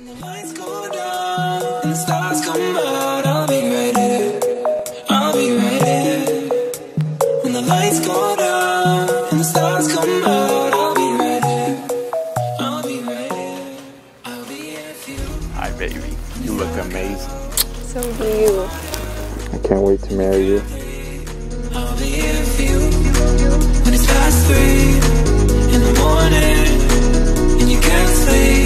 the lights go down and the stars come out, I'll be right here. I'll be right here. When the lights go down and the stars come out, I'll be right here. I'll be right here. I'll be here for you. Hi, baby. You look amazing. So do you. I can't wait to marry you. I'll be here for you. When it's past 3 in the morning and you can't sleep.